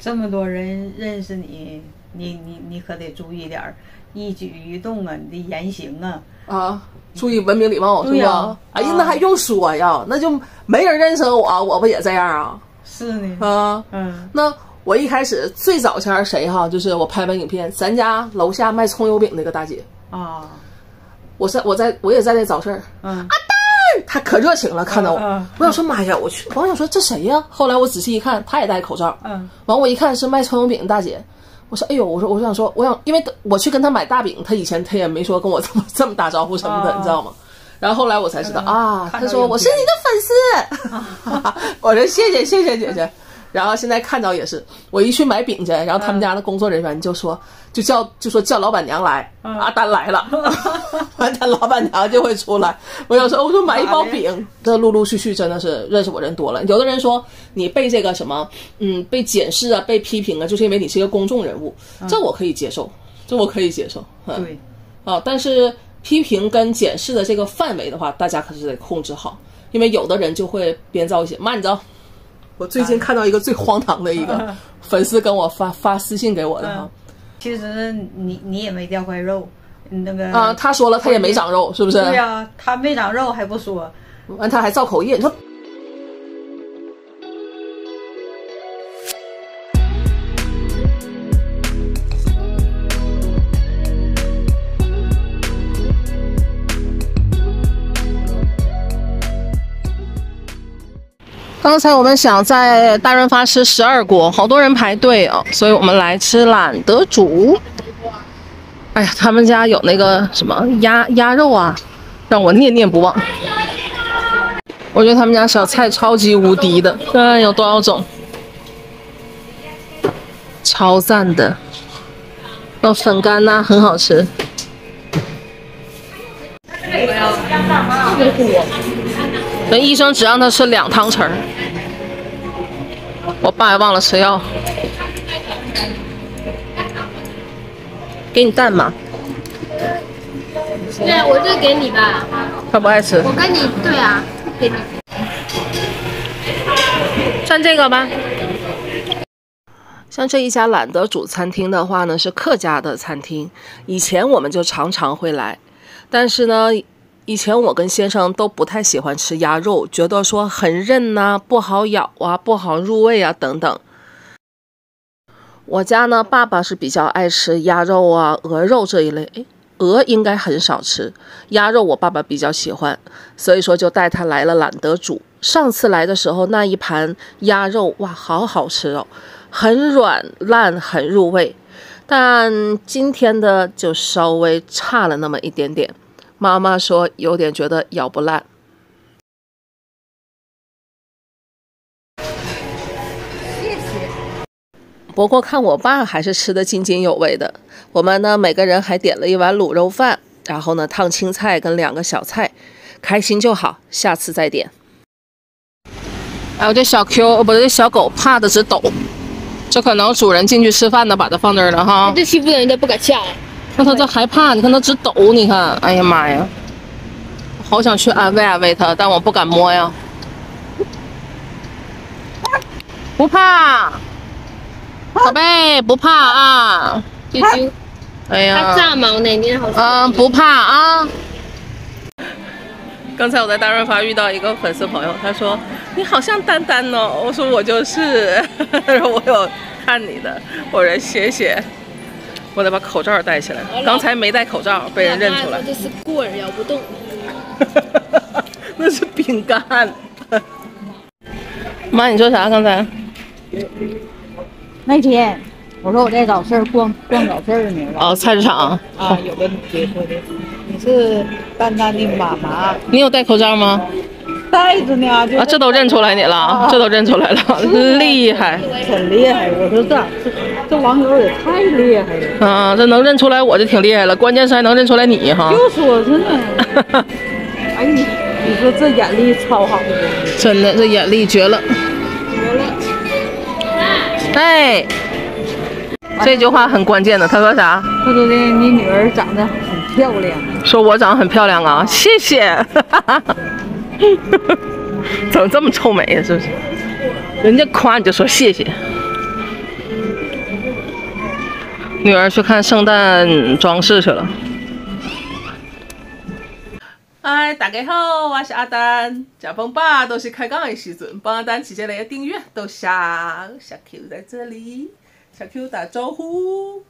这么多人认识你，你可得注意点儿，一举一动啊，你的言行啊。 啊，注意文明礼貌，是吧？ 啊、 哎呀，那还用说呀？那就没人认识我，我不也这样啊？ 是呢。 啊，那我一开始最早前谁哈？就是我拍完影片，咱家楼下卖葱油饼那个大姐啊，我也在那早市阿蛋，她可热情了，看到我，我想说妈呀，我想说这谁呀？后来我仔细一看，她也戴口罩，完我一看是卖葱油饼的大姐。我说，哎呦，我想说，因为我去跟他买大饼，他以前他也没说跟我这么打招呼什么的，你知道吗？然后后来我才知道啊，他说我是你的粉丝，我说谢谢姐姐。然后现在看到也是，我一去买饼去，然后他们家的工作人员就说叫老板娘来，阿丹来了，完他老板娘就会出来。我说买一包饼，这陆陆续续真的是认识我人多了。有的人说你被这个什么被检视啊，被批评啊，就是因为你是一个公众人物，这我可以接受，对啊，但是批评跟检视的这个范围的话，大家可是得控制好，因为有的人就会编造一些。妈，你知道？我最近看到一个最荒唐的一个粉丝跟我发私信给我的哈， 其实你也没掉块肉，那个他说了他也没长肉，是不是？ 对呀，他没长肉还不说， 完他还造口业，你说。刚才我们想在大润发吃12锅，好多人排队啊，所以我们来吃懒得煮。哎呀，他们家有那个什么鸭肉啊，让我念念不忘。我觉得他们家小菜超级无敌的，看有多少种，超赞的。有粉干呐，很好吃。那医生只让他吃2汤匙，我爸还忘了吃药。给你蛋吗？ 对啊，我这给你吧。 他不爱吃。 我跟你对啊，给你。 蘸这个吧。像这一家懒得煮餐厅的话呢，是客家的餐厅，以前我们就常常会来，但是呢。以前我跟先生都不太喜欢吃鸭肉，觉得说很韧呐，不好咬啊，不好入味啊等等。我家呢，爸爸是比较爱吃鸭肉啊、鹅肉这一类，鹅应该很少吃，鸭肉我爸爸比较喜欢，所以说就带他来了懒得煮。上次来的时候那一盘鸭肉，哇，好好吃哦，很软烂，很入味。但今天的就稍微差了那么一点点。妈妈说有点觉得咬不烂。 谢谢。 不过看我爸还是吃得津津有味的。我们呢每个人还点了一碗卤肉饭，然后呢烫青菜跟2个小菜，开心就好，下次再点。哎，我这小 Q 不是这小狗怕的直抖，这可能主人进去吃饭呢，把它放这儿了哈。 这欺负人都不敢下来。 看他这害怕，你看他直抖，你看，哎呀妈呀，好想去安慰安慰他，但我不敢摸呀。不怕，宝贝，不怕啊。 啾啾， 哎呀， 它炸毛呢，你好。 不怕啊。刚才我在大润发遇到一个粉丝朋友，他说你好像丹丹哦，我说我就是，他说我有看你的，我说谢谢。我得把口罩戴起来，刚才没戴口罩，被人认出来。 这是棍儿，咬不动。 那是饼干。妈，你说啥？刚才？ 那天我说我在早市逛早市呢。 哦，菜市场。 啊，有个姐说的，你是丹丹的妈妈。 你有戴口罩吗？ 戴着呢。啊， 这都认出来你了，这都认出来了，厉害。 很厉害，我说这网友也太厉害了。 啊，这能认出来我就挺厉害了，关键是还能认出来你哈。 就说是呢。哎，你说这眼力超好的。 真的，这眼力绝了。 绝了。 哎，这句话很关键的。他说啥？ 他说的你女儿长得很漂亮。 说我长得很漂亮啊，谢谢。怎么这么臭美呀？是不是？人家夸你就说谢谢。 女儿去看圣诞装饰去了。哎，大家好，我是阿丹。这帮爸都是开讲的时阵，帮阿丹直接来订阅都小 Q 在这里，小 Q 打招呼。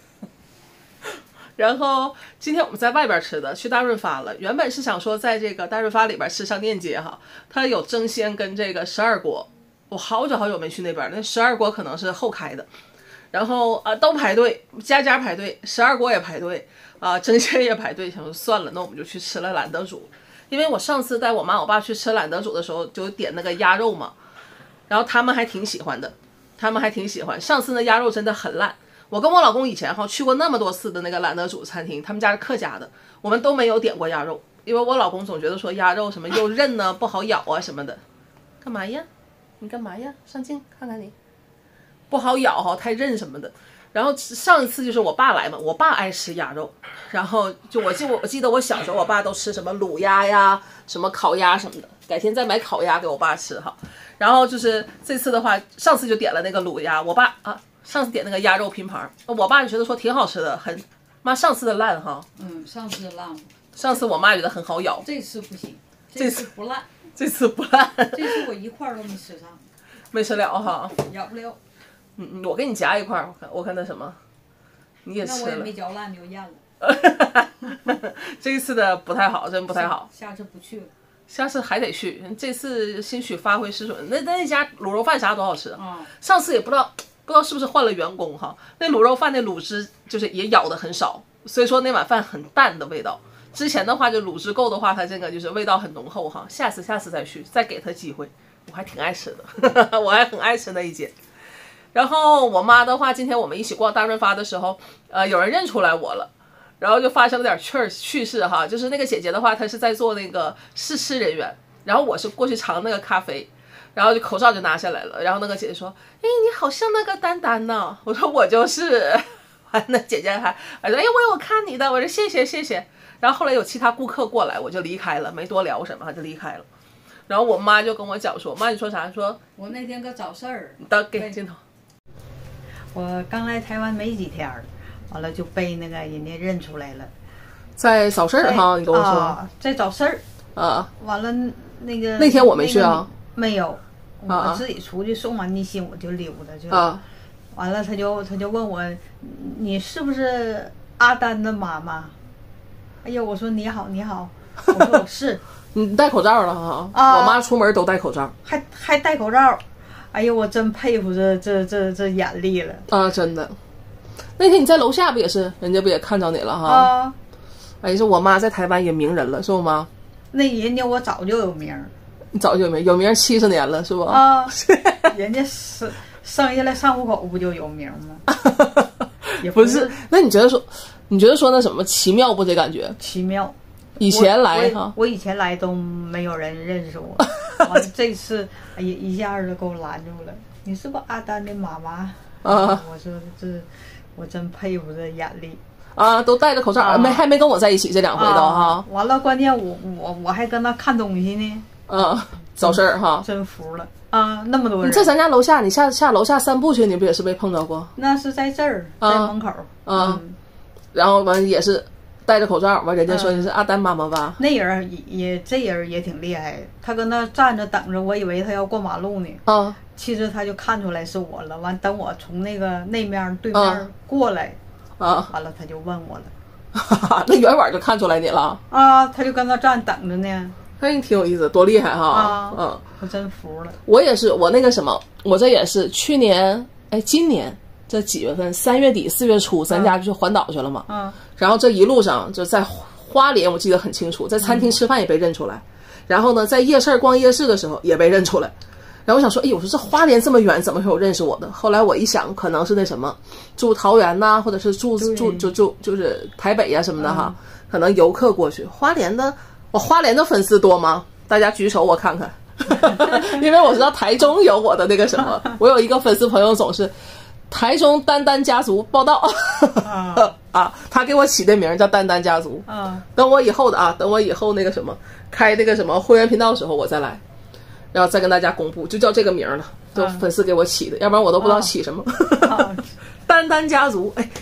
然后今天我们在外边吃的，去大润发了。原本是想说在这个大润发里边吃上链接哈，它有争鲜跟这个12国。我好久没去那边，那12国可能是后开的。然后都排队，家家排队，12国也排队争鲜也排队。想说算了，那我们就去吃了懒得煮。因为我上次带我妈我爸去吃懒得煮的时候，就点那个鸭肉嘛，然后他们还挺喜欢的，上次那鸭肉真的很烂。我跟我老公以前去过那么多次的那个懒得煮餐厅，他们家是客家的，我们都没有点过鸭肉，因为我老公总觉得说鸭肉什么又韧呢，不好咬啊什么的。干嘛呀？你干嘛呀？上镜看看你。不好咬太韧什么的。然后上一次就是我爸来嘛，我爸爱吃鸭肉，然后就我记得我小时候我爸都吃什么卤鸭呀，什么烤鸭什么的，改天再买烤鸭给我爸吃哈。然后就是这次的话，上次就点了那个卤鸭，我爸上次点那个鸭肉拼盘，我爸就觉得说挺好吃的，上次的烂哈。 上次烂， 上次我妈觉得很好咬， 这次不行，这次不烂， 这次不烂， 这次我一块都没吃上， 没吃了哈， 咬不了。 我给你夹一块，我看那什么，你也吃了。 那我也没嚼烂就咽了。 这一次的不太好，真不太好。 下次不去了。 下次还得去，这次兴许发挥失准。那家卤肉饭啥多好吃啊！上次也不知道是不是换了员工哈，那卤肉饭那卤汁就是也舀的很少，所以说那碗饭很淡的味道。之前的话就卤汁够的话，它这个就是味道很浓厚哈。下次再去，再给他机会，我还挺爱吃的，我还很爱吃那一间。然后我妈的话，今天我们一起逛大润发的时候，有人认出来我了，然后就发生了点趣事哈，就是那个姐姐的话，她是在做那个试吃人员，然后我是过去尝那个咖啡，然后就口罩就拿下来了，然后那个姐姐说：“哎，你好像那个丹丹呢。”我说：“我就是。”那姐姐还说：“哎，我有看你的。”我说：“谢谢。”然后后来有其他顾客过来，我就离开了，没多聊什么，就离开了。然后我妈就跟我讲说：“妈，你说啥？”说：“ 我那天可找事儿。” 给镜头。 我刚来台湾没几天，完了就被那个人家认出来了， 在找事儿哈，你跟我说， 在找事儿完了那天我没去啊， 没有，我自己出去送完地信我就溜达去了，完了他就问我，你是不是阿丹的妈妈？哎呀，我说你好，我说我是， 你戴口罩了哈，我妈出门都戴口罩， 还戴口罩。哎呦，我真佩服这眼力了啊！真的，那天你在楼下不也是，人家不也看着你了哈？哎，是我妈在台湾也名人了，是不吗？ 那人家我早就有名， 早就有名70年了，是不？ 人家生下来上户口不就有名吗？ 也不是，那你觉得说那什么奇妙不？这感觉奇妙。 以前来哈， 我以前来都没有人认识我，完了这次哎呀一下子给我拦住了。你是不是阿丹的妈妈？我说我真佩服这眼力都戴着口罩，还没跟我在一起这2回都哈。 完了，关键我还跟他看东西呢。 找事儿哈， 真服了那么多人。 你在咱家楼下，你下楼下散步去，你不也是被碰着过？ 那是在这儿，在门口然后完也是。戴着口罩，完人家说你是阿丹妈妈吧？ 那人这人也挺厉害，他跟那站着等着，我以为他要过马路呢。其实他就看出来是我了。完，等我从那面对面过来，完了他就问我了。 那远远就看出来你了他就跟那站等着呢。 哎，挺有意思，多厉害哈！ 我真服了。 我也是，我那个什么，我这也是去年，今年。这几月份？3月底4月初，咱家就去环岛去了嘛。然后这一路上就在花莲，我记得很清楚，在餐厅吃饭也被认出来。然后呢，在夜市逛夜市的时候也被认出来。然后我想说，哎，我说这花莲这么远，怎么会有认识我的？后来我一想，可能是那什么，住桃园呐，或者是就是台北呀什么的哈，可能游客过去。花莲的粉丝多吗？大家举手我看看，因为我知道台中有我的那个什么，我有一个粉丝朋友总是。台中丹丹家族报道他给我起的名叫丹丹家族等我以后那个什么开那个什么会员频道的时候我再来，然后再跟大家公布，就叫这个名了，就粉丝给我起的，要不然我都不知道起什么。丹丹家族，哎，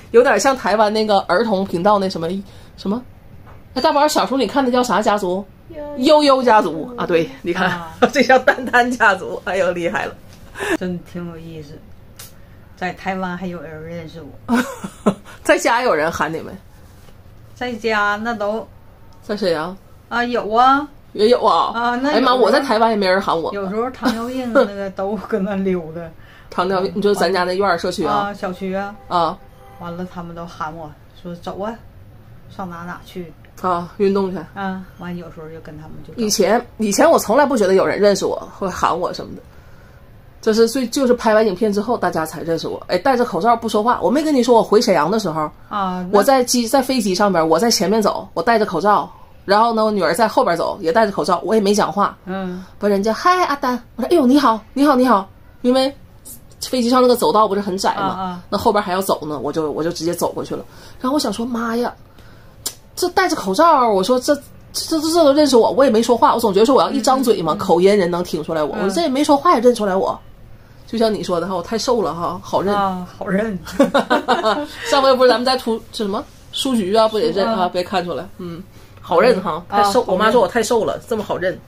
有点像台湾那个儿童频道那什么，那大宝小时候你看的叫啥家族？悠悠家族啊，对，你看、这叫丹丹家族，哎呦厉害了， 真挺有意思。在台湾还有人认识我， 在家有人喊你们， 在家那都在沈阳啊有啊。 也有啊那哎呀妈，我在台湾也没人喊我。 有时候糖尿病那个都跟那溜达。 糖尿病，你说咱家那院社区啊？ 小区啊。完了，他们都喊我说走啊，上哪去啊？运动去啊？完有时候就跟他们就。 以前我从来不觉得有人认识我会喊我什么的，就是拍完影片之后大家才认识我。哎，戴着口罩不说话，我没跟你说我回沈阳的时候我在飞机上边，我在前面走，我戴着口罩。然后呢，我女儿在后边走，也戴着口罩，我也没讲话。把人家嗨阿丹，我说哎呦你好，因为飞机上那个走道不是很窄嘛，那后边还要走呢，我就直接走过去了。然后我想说妈呀，这戴着口罩，我说这都认识我，我也没说话，我总觉得说我要一张嘴嘛，口音人能听出来我，我这也没说话也认出来我。就像你说的哈，我太瘦了哈，好认好认。 上回不是咱们在什么书局啊，不得认啊，别看出来，好认哈，太瘦。我妈说我太瘦了，这么好认。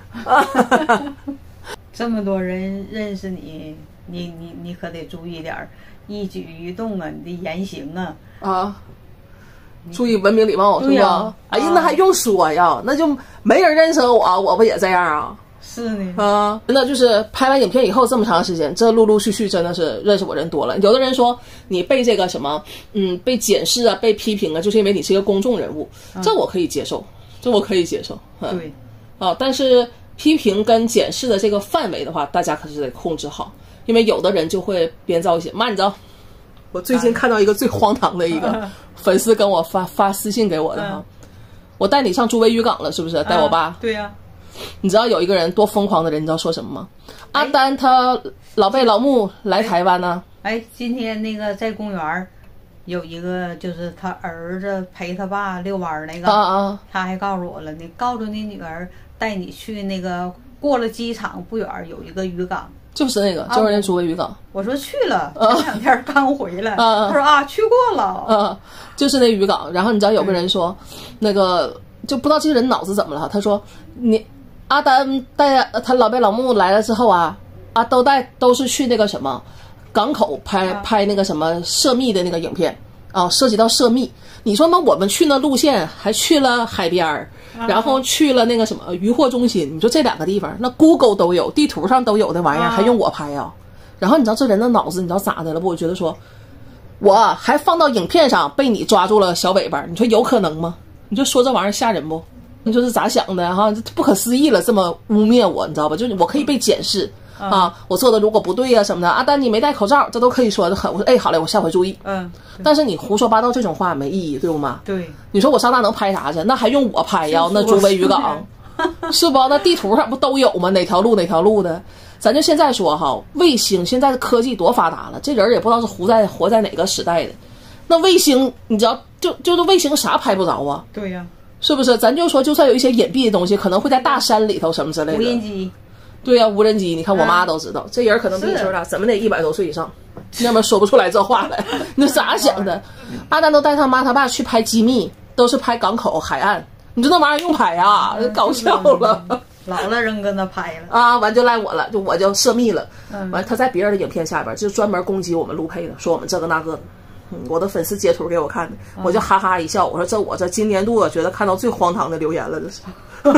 这么多人认识你，你可得注意点一举一动啊，你的言行啊。 注意文明礼貌，是吧？哎呀，那还用说呀？那就没人认识我不也这样啊？ 是呢。 真的就是拍完影片以后这么长时间，这陆陆续续真的是认识我人多了。有的人说你被这个什么，被检视啊，被批评啊，就是因为你是一个公众人物，这我可以接受， 对。 但是批评跟检视的这个范围的话，大家可是得控制好，因为有的人就会编造一些。妈，你知道，我最近看到一个最荒唐的一个粉丝跟我发私信给我的哈，我带你上朱威渔港了，是不是？带我爸。 对呀。 你知道有一个人多疯狂的人，你知道说什么吗？阿丹他老贝老穆来台湾呢。 今天那个在公园有一个就是他儿子陪他爸遛弯那个他还告诉我了，你告诉你女儿带你去那个过了机场不远有一个渔港， 就是那个朱威渔港。 我说去了，前2天刚回来。他说去过了。 就是那渔港。然后你知道有个人说，那个就不知道这个人脑子怎么了，他说你。阿丹带他老贝老穆来了之后都是去那个什么港口拍那个什么涉密的那个影片涉及到涉密。你说那我们去那路线还去了海边然后去了那个什么渔货中心，你说这2个地方那 Google 都有，地图上都有的玩意儿，还用我拍啊？然后你知道这人的脑子你知道咋的了不？我觉得说我还放到影片上被你抓住了小尾巴，你说有可能吗？你就说这玩意儿吓人不？你说是咋想的哈？不可思议了，这么污蔑我，你知道吧？就是我可以被检视我做的如果不对啊什么的，阿丹你没戴口罩，这都可以说的很。我说好嘞，我下回注意。但是你胡说八道这种话没意义，对不嘛？ 对。 你说我上那能拍啥去？那还用我拍呀？那朱威渔港是不？那地图上不都有吗？哪条路的？咱就现在说哈，卫星现在的科技多发达了，这人也不知道是活在哪个时代的。那卫星你知道，就是卫星啥拍不着啊？ 对呀。 是不是？咱就说，就算有一些隐蔽的东西，可能会在大山里头什么之类的。 无人机。 对呀，无人机。你看我妈都知道，这人可能比你岁数大，怎么得100多岁以上，要么说不出来这话来。你咋想的？阿丹都带他妈他爸去拍机密，都是拍港口海岸。你说那玩意儿用拍啊？搞笑了。 老了人跟他拍了完就赖我了，我就涉密了。完他在别人的影片下边就专门攻击我们陆配的，说我们这个那个的。我的粉丝截图给我看的，我就哈哈一笑。我说我这今年度我觉得看到最荒唐的留言了，这是。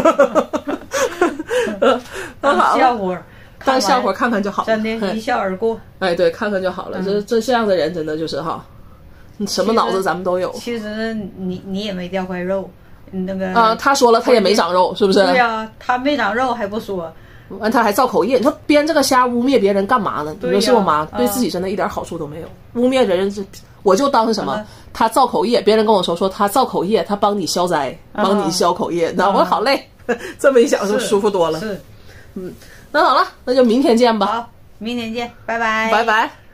当笑话， 当笑话看看就好， 真的，一笑而过。 对，看看就好了。这样的人真的就是哈，什么脑子咱们都有。 其实你也没掉块肉，那个他说了他也没长肉，是不是？ 对呀，他没长肉还不说。 完他还造口业，你说编这个瞎污蔑别人干嘛呢？你说是我妈，对自己真的一点好处都没有。污蔑人我就当是什么，他造口业，别人跟我说他造口业，他帮你消灾，帮你消口业，那我好累，这么一想就舒服多了。 是， 那好了，那就明天见吧。 好，明天见，拜拜， 拜拜。